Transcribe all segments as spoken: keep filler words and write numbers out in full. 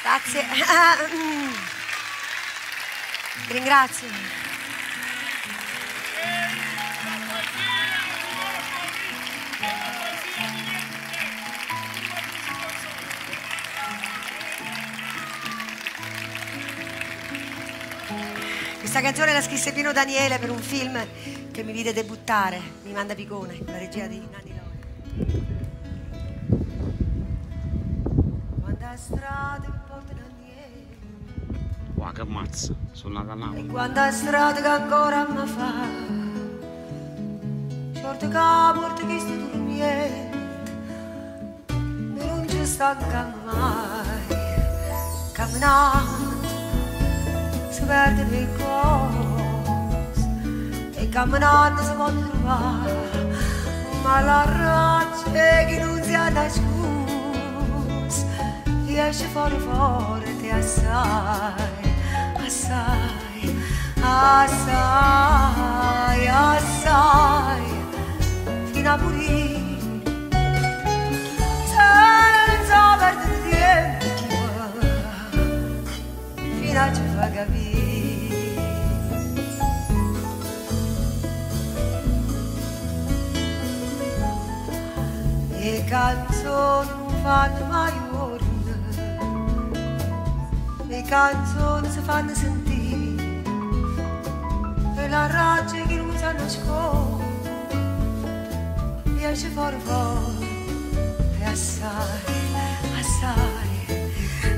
Grazie. Ti ringrazio. Questa canzone la scrisse Pino Daniele per un film che mi vide debuttare, Mi manda Picone, la regia di Nanni Lori. Quando a strada un po' te Wow, che mazza, sono nata a Napoli. e quando a strada che ancora mi fa, certo che a porta che sto dormiendo, e non ci stanca mai, camminando si perde per cose, e camminando si può trovare, ma la ragione che non si ha nascosta, riesce fuori forte assai. Assai, assai, assai, fino a morire, senza perdere tempo, fino a ci fa capire. Le canzoni non fanno mai ordine, le canzoni si fanno sentire, e la rabbia che non si nasconde riesce fuori fuori, e assai, assai,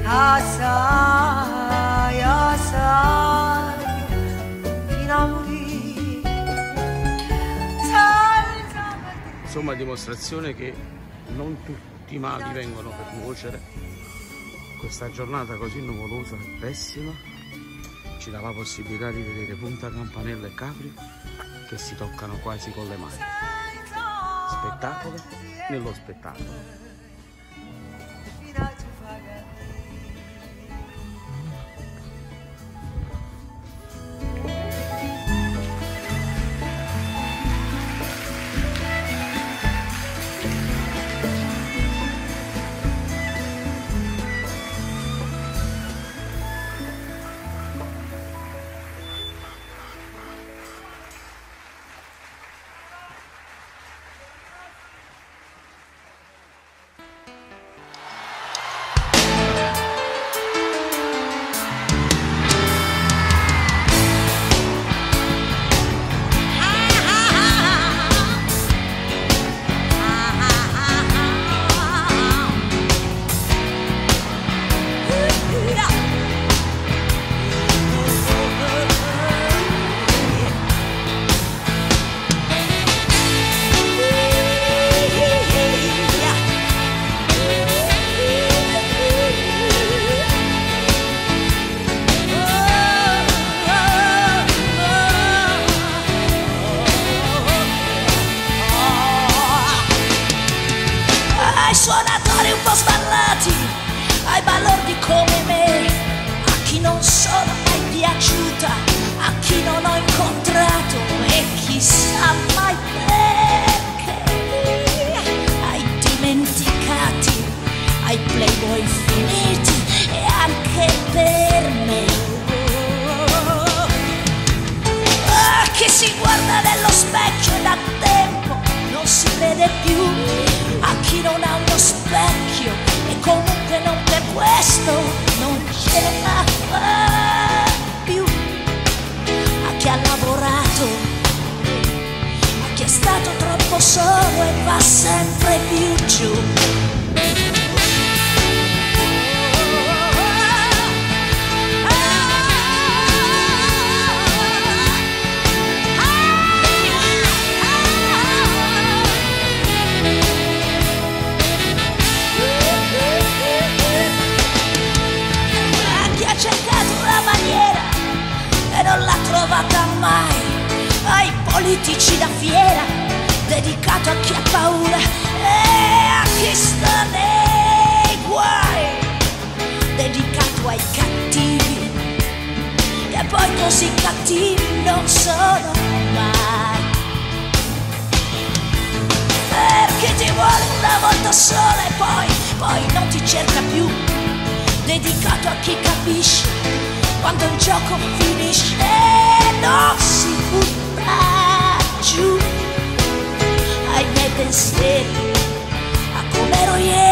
assai, assai, fino a morire, senza perdere. Insomma, dimostrazione che non tutti i mali vengono per nuocere. Questa giornata così nuvolosa e pessima ci dà la possibilità di vedere Punta Campanella e Capri che si toccano quasi con le mani. Spettacolo nello spettacolo. Ai suonatori un po' sballati, ai balordi come me, a chi non sono mai piaciuta, a chi non ho incontrato e chissà mai perché, ai dimenticati, ai playboy finiti e anche per me, a chi si guarda nello specchio e da tempo non si vede più, a chi non ha uno specchio e comunque non per questo non ce la fa più, a chi ha lavorato, a chi è stato troppo solo e va sempre più giù. Non l'ha trovata mai, ai politici da fiera, dedicato a chi ha paura e a chi sta nei guai, dedicato ai cattivi, che poi così cattivi non sono mai, perché ti vuole una volta sola e poi, poi non ti cerca più, dedicato soltanto a chi capisce quando il gioco finisce, non si butta giù ai miei pensieri, a come ero ieri.